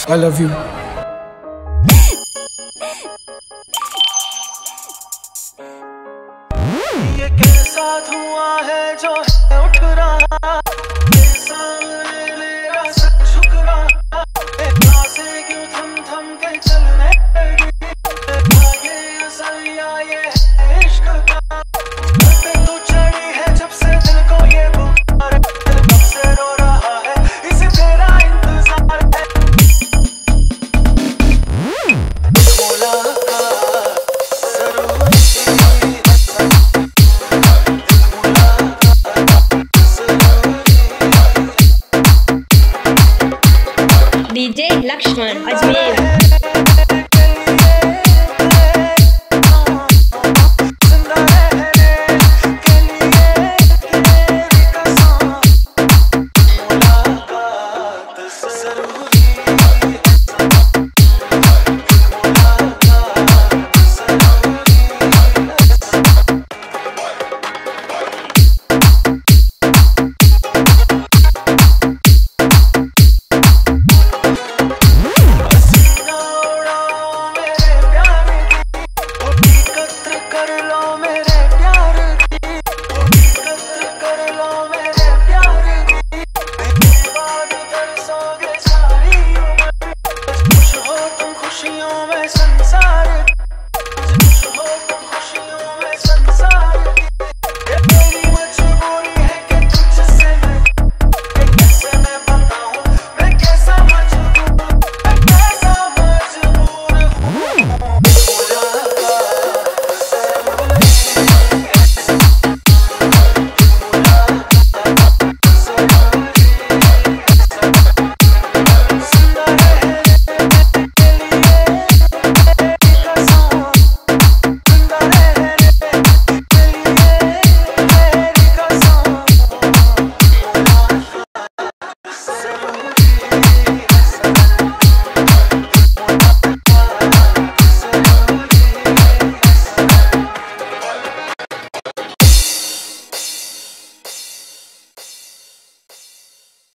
I love you. ये कैसा धुआं है जो है उठ रहा, सामने मेरा सर झुक रहा, सांसें क्यों थम थम के चलने लगी, ये असलिया ये है इश्क का, पे तू चढ़ी है जब से दिल को ये बुखार, दिल कब से रो रहा है इसे तेरा इंतजार है, DJ Lakshman Ajmer।